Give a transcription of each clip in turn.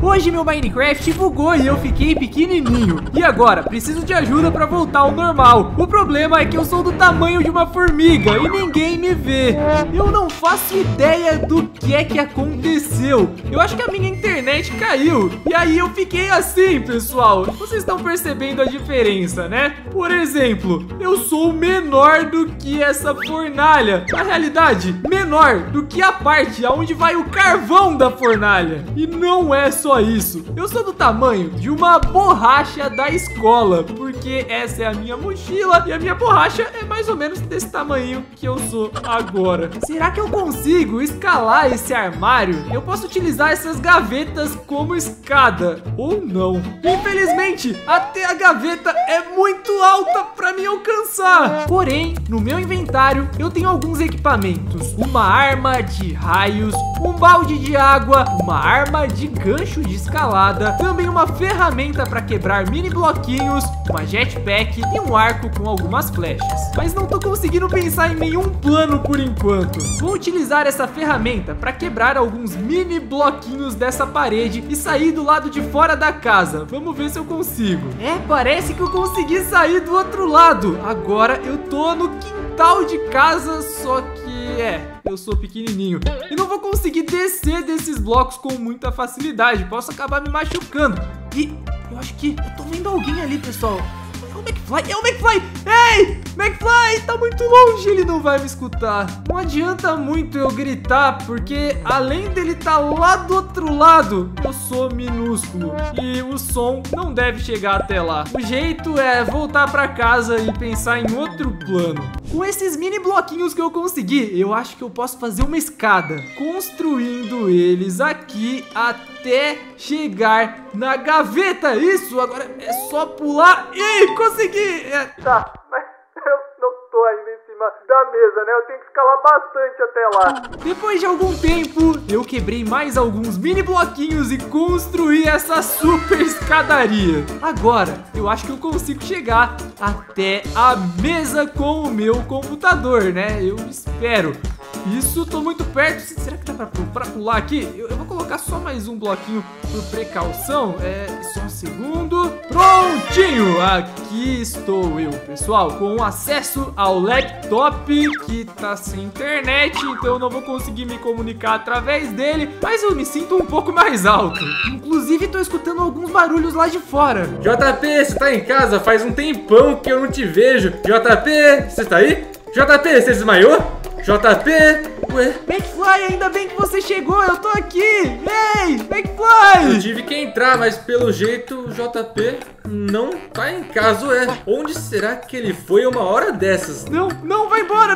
Hoje meu Minecraft bugou e eu fiquei pequenininho. E agora, preciso de ajuda pra voltar ao normal. O problema é que eu sou do tamanho de uma formiga e ninguém me vê. Eu não faço ideia do que é que aconteceu. Eu acho que a minha internet caiu. E aí eu fiquei assim, pessoal. Vocês estão percebendo a diferença, né? Por exemplo, eu sou menor do que essa fornalha. Na realidade, menor do que a parte aonde vai o carvão da fornalha. E não é só isso. Eu sou do tamanho de uma borracha da escola, porque essa é a minha mochila e a minha borracha é mais ou menos desse tamanho que eu sou agora. Será que eu consigo escalar esse armário? Eu posso utilizar essas gavetas como escada ou não. Infelizmente, até a gaveta é muito alta para me alcançar. Porém, no meu inventário eu tenho alguns equipamentos: uma arma de raios, um balde de água, uma arma de gancho de escalada, também uma ferramenta para quebrar mini bloquinhos, uma jetpack e um arco com algumas flechas. Mas não tô conseguindo pensar em nenhum plano por enquanto. Vou utilizar essa ferramenta para quebrar alguns mini bloquinhos dessa parede e sair do lado de fora da casa. Vamos ver se eu consigo. Parece que eu consegui sair do outro lado. Agora eu tô no quintal de casa, só que eu sou pequenininho e não vou conseguir descer desses blocos com muita facilidade. Posso acabar me machucando. E eu acho que eu tô vendo alguém ali, pessoal. É o McFly, é o McFly. Ei, McFly, tá muito longe, ele não vai me escutar. Não adianta muito eu gritar, porque além dele tá lá do outro lado, eu sou minúsculo e o som não deve chegar até lá. O jeito é voltar pra casa e pensar em outro plano. Com esses mini bloquinhos que eu consegui, eu acho que eu posso fazer uma escada, construindo eles aqui até chegar na gaveta. Isso, agora é só pular e consegui. Tá, mas eu não tô ainda em cima da mesa, né? Eu tenho que escalar bastante até lá. Depois de algum tempo, eu quebrei mais alguns mini bloquinhos e construí essa super escadaria. Agora, eu acho que eu consigo chegar até a mesa com o meu computador, né? Eu espero. Isso, tô muito perto. Será que dá pra pular aqui? Eu vou colocar só mais um bloquinho por precaução. Só um segundo. Prontinho! Aqui estou eu, pessoal, com acesso ao laptop que tá sem internet, então eu não vou conseguir me comunicar através dele, mas eu me sinto um pouco mais alto. Inclusive, tô escutando alguns barulhos lá de fora. JP, você tá em casa? Faz um tempão que eu não te vejo. JP, você tá aí? JP, você desmaiou? JP, ué? McFly, ainda bem que você chegou, eu tô aqui. Ei, McFly! Eu tive que entrar, mas pelo jeito o JP não tá em casa, ué. Onde será que ele foi uma hora dessas? Não vai embora,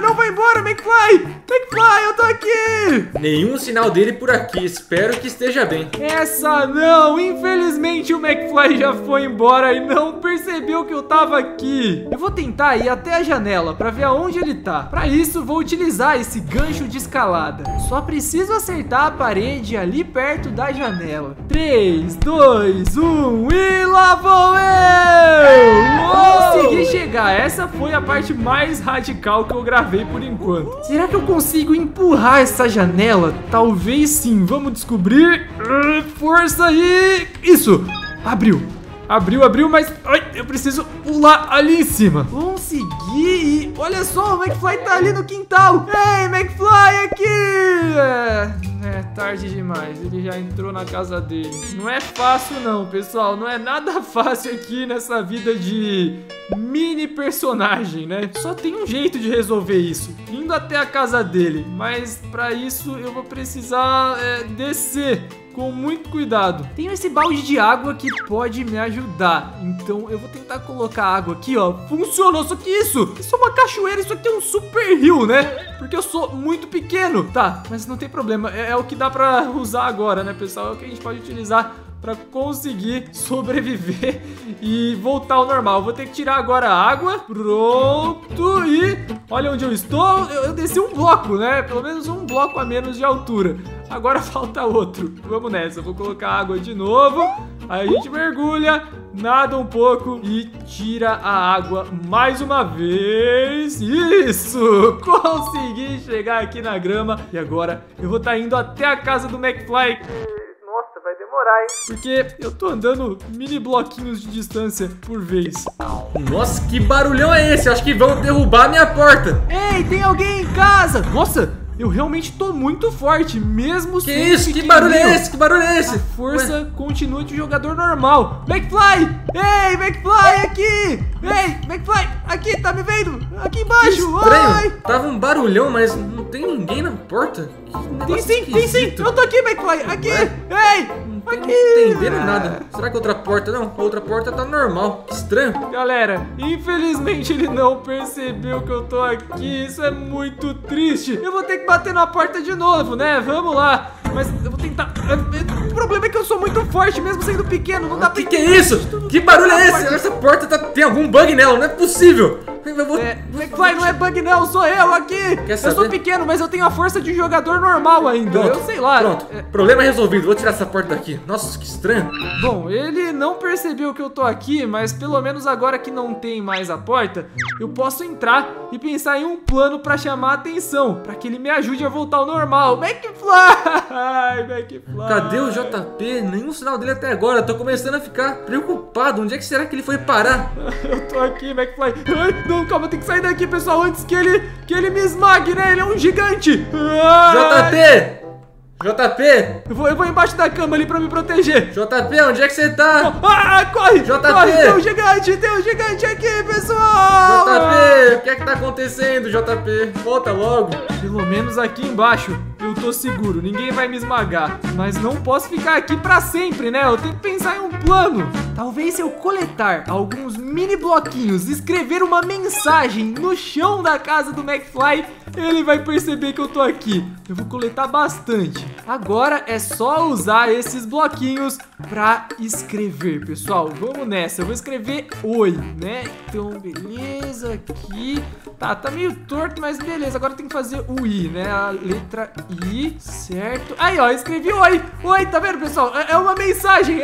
McFly! McFly, eu tô aqui! Nenhum sinal dele por aqui, espero que esteja bem. Essa não, infelizmente o McFly já foi embora e não percebeu que eu tava aqui. Eu vou tentar ir até a janela pra ver aonde ele tá. Pra isso, vou utilizar esse gancho de escalada. Só preciso acertar a parede ali perto da janela. 3, 2, 1 e lá vou eu! Consegui chegar. Essa foi a parte mais radical que eu gravei por enquanto. Será que eu consigo empurrar essa janela? Talvez sim. Vamos descobrir. Força aí. Isso. Abriu, mas eu preciso pular ali em cima. Consegui. E olha só, o McFly tá ali no quintal. Ei, McFly, aqui. É tarde demais, ele já entrou na casa dele. Não é fácil não, pessoal. Não é nada fácil aqui nessa vida de mini personagem, né? Só tem um jeito de resolver isso, indo até a casa dele. Mas pra isso eu vou precisar descer com muito cuidado. Tenho esse balde de água que pode me ajudar. Então eu vou tentar colocar água aqui, ó. Funcionou, só que isso é uma cachoeira, isso aqui é um super rio, né? Porque eu sou muito pequeno. Tá, mas não tem problema, é o que dá pra usar agora, né, pessoal? É o que a gente pode utilizar pra conseguir sobreviver e voltar ao normal. Vou ter que tirar agora a água. Pronto. E olha onde eu estou. Eu desci um bloco, né? Pelo menos um bloco a menos de altura. Agora falta outro. Vamos nessa. Vou colocar água de novo. Aí a gente mergulha, nada um pouco e tira a água mais uma vez. Isso! Consegui chegar aqui na grama. E agora eu vou estar indo até a casa do McFly. Nossa, vai demorar. demorar, hein? Porque eu tô andando mini bloquinhos de distância por vez. Nossa, que barulhão é esse? Acho que vão derrubar a minha porta. Ei, tem alguém em casa? Nossa, eu realmente tô muito forte, mesmo Que isso? Que barulho é esse? Que barulho é esse? A força continua de jogador normal. McFly! Ei, McFly, aqui! Ei, McFly, aqui, tá me vendo? Aqui embaixo! Estranho. Ai. Tava um barulhão, mas não tem ninguém na porta. Tem sim! Eu tô aqui, McFly! Aqui! Ei! Não tô Aqui! entendendo nada. Será que outra porta não? A outra porta tá normal. Que estranho. Galera, infelizmente ele não percebeu que eu tô aqui. Isso é muito triste. Eu vou ter que bater na porta de novo, né? Vamos lá. Mas eu vou tentar. O problema é que eu sou muito forte, mesmo sendo pequeno. Não dá pra. Que é isso? Que barulho é esse? Essa porta tem algum bug nela, não é possível. McFly, não é bug não, sou eu aqui. Quer saber? Eu sou pequeno, mas eu tenho a força de jogador normal ainda. Pronto, Eu sei lá. Pronto, problema resolvido. Vou tirar essa porta daqui. Nossa, que estranho. Bom, ele não percebeu que eu tô aqui, mas pelo menos agora que não tem mais a porta, eu posso entrar e pensar em um plano pra chamar a atenção, pra que ele me ajude a voltar ao normal. McFly! Cadê o JP? Nenhum sinal dele até agora. Eu tô começando a ficar preocupado. Onde é que será que ele foi parar? Eu tô aqui, McFly. Ai, não, calma, tem que sair daqui, pessoal, antes que ele me esmague, né? Ele é um gigante. JP! JP! Eu vou embaixo da cama ali pra me proteger. JP, onde é que você tá? Corre! JP! Corre, tem um gigante aqui, pessoal! JP, o que é que tá acontecendo, JP? Volta logo. Pelo menos aqui embaixo eu tô seguro, ninguém vai me esmagar. Mas não posso ficar aqui pra sempre, né? Eu tenho que pensar em um plano. Talvez se eu coletar alguns mini bloquinhos e escrever uma mensagem no chão da casa do McFly, ele vai perceber que eu tô aqui. Eu vou coletar bastante. Agora é só usar esses bloquinhos pra escrever, pessoal. Vamos nessa. Eu vou escrever oi, né? Então, beleza, aqui. Tá meio torto, mas beleza. Agora tem que fazer o I, né? A letra I, certo? Aí, ó, escrevi oi. Oi, tá vendo, pessoal? É uma mensagem,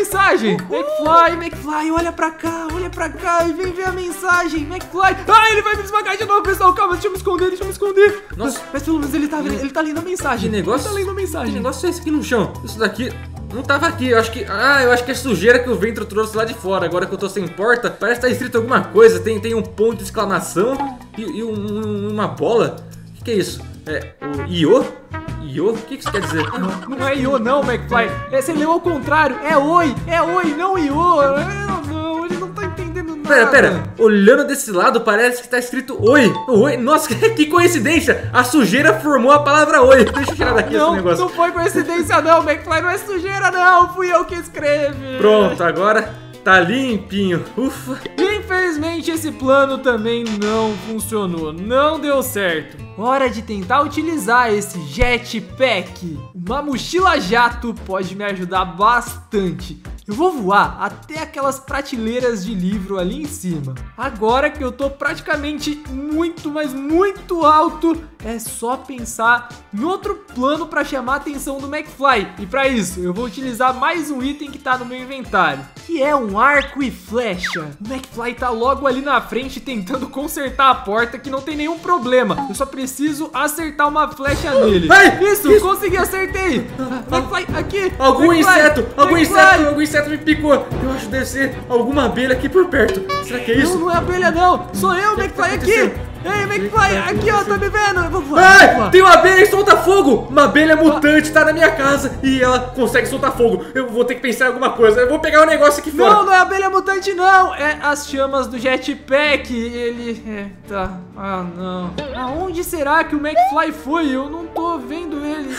McFly, olha pra cá e vem ver a mensagem. McFly. Ele vai me esmagar de novo, pessoal. Calma, deixa eu me esconder. Nossa. Mas pelo menos ele tá lendo a mensagem. Que negócio? Ele tá lendo a mensagem. Que negócio é esse aqui no chão? Isso daqui não tava aqui. Eu acho que é sujeira que o vento trouxe lá de fora. Agora que eu tô sem porta, parece que tá escrito alguma coisa. Tem um ponto de exclamação e uma bola. O que é isso? É o Io? Io? O que isso quer dizer? Não é Io não, McFly. Você leu ao contrário. É oi, não Io. Não, ele não tá entendendo nada. Pera. Olhando desse lado, parece que tá escrito oi. Oi. Nossa, que coincidência. A sujeira formou a palavra oi. Deixa eu tirar daqui esse negócio. Não foi coincidência não, McFly. Não é sujeira não. Fui eu que escrevi. Pronto, agora tá limpinho. Ufa. Infelizmente esse plano também não funcionou. Não deu certo. Hora de tentar utilizar esse jetpack. Uma mochila jato pode me ajudar bastante. Eu vou voar até aquelas prateleiras de livro ali em cima. Agora que eu tô praticamente muito, mas muito alto, é só pensar em outro plano para chamar a atenção do McFly. E para isso, eu vou utilizar mais um item que tá no meu inventário, que é um arco e flecha. O McFly tá logo ali na frente tentando consertar a porta, que não tem nenhum problema. Eu só preciso acertar uma flecha nele. Isso, consegui, acertei. McFly, aqui. Algum inseto me picou. Eu acho que deve ser alguma abelha aqui por perto. Será que é isso? Não é abelha não. Sou eu, McFly, aqui. Ei, McFly, aqui, ó, tá me vendo? Eu vou voar. Tem uma abelha e solta fogo. Uma abelha mutante tá na minha casa e ela consegue soltar fogo. Eu vou ter que pensar em alguma coisa. Eu vou pegar um negócio aqui fora. Não é abelha mutante, não. É as chamas do jetpack. Ele... tá. Não. Aonde será que o McFly foi? Eu não tô vendo ele.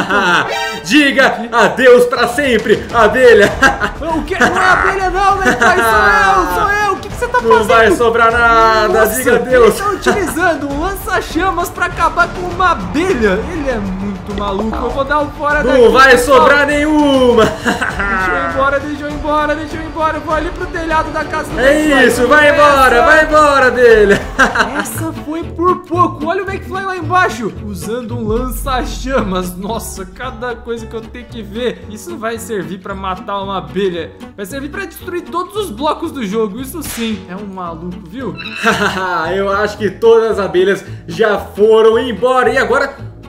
Diga adeus pra sempre, abelha. O que? Não é abelha, não, McFly. Sou eu. O que você tá fazendo? Não vai sobrar nada. Nossa, diga adeus. Utilizando um lança-chamas pra acabar com uma abelha. Ele é muito maluco. Eu vou dar um fora daqui. Não vai sobrar nenhuma. Deixa eu ir embora. Eu vou ali pro telhado da casa do McFly. Isso, vai embora, abelha. Essa foi por pouco. Olha o McFly lá embaixo, usando um lança-chamas. Nossa, cada coisa que eu tenho que ver. Isso vai servir pra matar uma abelha. Vai servir pra destruir todos os blocos do jogo. Isso sim, é um maluco, viu? Eu acho que todas as abelhas já foram embora. E agora,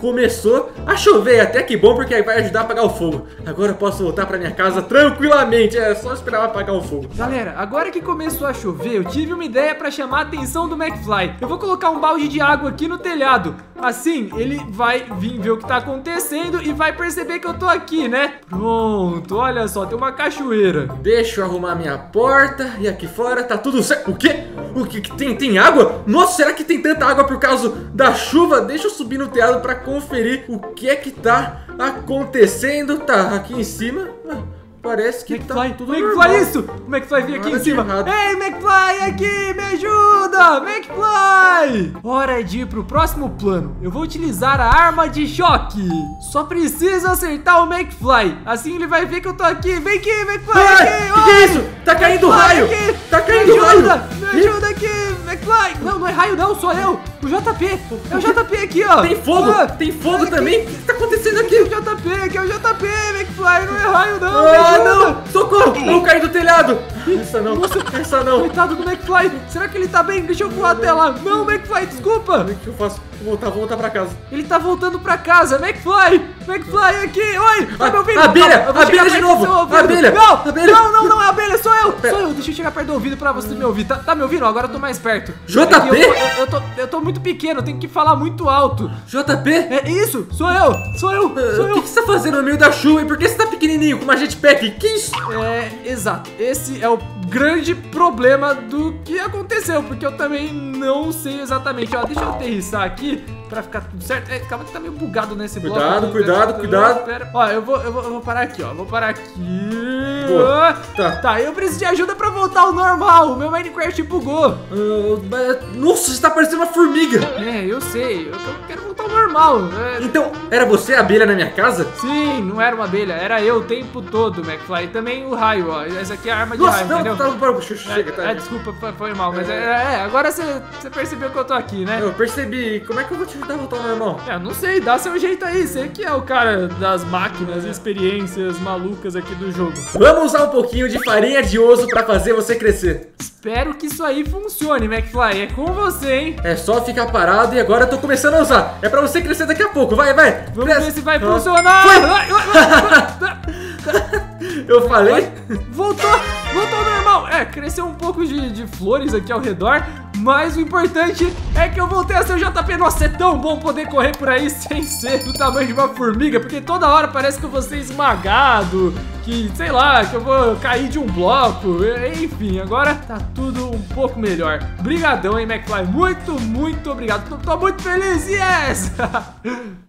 começou a chover. Até que bom, porque aí vai ajudar a apagar o fogo. Agora eu posso voltar pra minha casa tranquilamente. É só esperar apagar o fogo. Galera, agora que começou a chover, eu tive uma ideia pra chamar a atenção do McFly. Eu vou colocar um balde de água aqui no telhado. Assim, ele vai vir ver o que tá acontecendo e vai perceber que eu tô aqui, né? Pronto, olha só, tem uma cachoeira. Deixa eu arrumar minha porta. E aqui fora tá tudo certo. O quê? O que tem água? Nossa, será que tem tanta água por causa da chuva? Deixa eu subir no telhado pra conferir o que é que tá acontecendo. Tá, aqui em cima parece que McFly, tá tudo McFly, normal. isso! O McFly vem aqui Nada em cima. de errado. Ei, McFly, aqui, me ajuda! McFly! Hora de ir pro próximo plano. Eu vou utilizar a arma de choque. Só preciso acertar o McFly. Assim ele vai ver que eu tô aqui. Vem aqui, McFly, Ai, aqui! que é isso? Tá caindo raio! Tá caindo raio! Me ajuda aqui, McFly! Não, não é raio não, sou eu! O JP! É o JP aqui, ó! Tem fogo! Ah, Tem fogo também! O que tá acontecendo aqui aqui? é o JP, aqui é o JP, McFly! Não é raio não! Me Ah, ajuda. não! Socorro! Não caí do telhado! Essa não! Nossa, essa não! Coitado do McFly! Será que ele tá bem? Deixa eu voar até lá! Não, McFly, desculpa! O que eu faço? Vou voltar pra casa. Ele tá voltando pra casa! McFly! McFly aqui! Oi! Tá me ouvindo? Abelha! Eu vou Abelha chegar de perto novo! do seu ouvido. Abelha! Não! Abelha! Não, a abelha sou eu! Sou eu! Deixa eu chegar perto do ouvido pra você me ouvir. Tá me ouvindo? Agora eu tô mais perto. JP? É que eu tô muito pequeno, eu tenho que falar muito alto. JP? É isso! Sou eu! O que você tá fazendo no meio da chuva? E por que você tá pequenininho com uma jetpack? Que isso? É, exato. Esse é o grande problema do que aconteceu, porque eu também não sei exatamente. Ó, deixa eu aterrissar aqui pra ficar tudo certo. É, calma que tá meio bugado nesse bloco. Cuidado. Espera. Ó, eu vou parar aqui, ó. Vou parar aqui. Boa. Tá, eu preciso de ajuda pra voltar ao normal. O meu Minecraft bugou. Nossa, você tá parecendo uma formiga. É, eu sei. Eu quero voltar ao normal. Então, era você a abelha na minha casa? Sim, não era uma abelha. Era eu o tempo todo, McFly. E também o raio, ó. Essa aqui é a arma de Nossa, raio, não, entendeu? chega, tá? Desculpa, foi mal, mas agora você percebeu que eu tô aqui, né? Eu percebi. Como é que eu vou te ajudar a voltar ao normal? Não sei, dá seu jeito aí. Você que é o cara das máquinas, experiências malucas aqui do jogo. Vamos usar um pouquinho de farinha de osso pra fazer você crescer. Espero que isso aí funcione, McFly. É com você, hein? É só ficar parado e agora eu tô começando a usar. É pra você crescer daqui a pouco. Vai. Vamos ver se vai funcionar. Eu falei? Voltou ao normal. Cresceu um pouco de flores aqui ao redor, mas o importante é que eu voltei a ser o JP. Nossa, é tão bom poder correr por aí sem ser do tamanho de uma formiga, porque toda hora parece que eu vou ser esmagado, que, sei lá, que eu vou cair de um bloco. Enfim, agora tá tudo um pouco melhor. Brigadão, hein, McFly? Muito obrigado. Tô muito feliz, yes!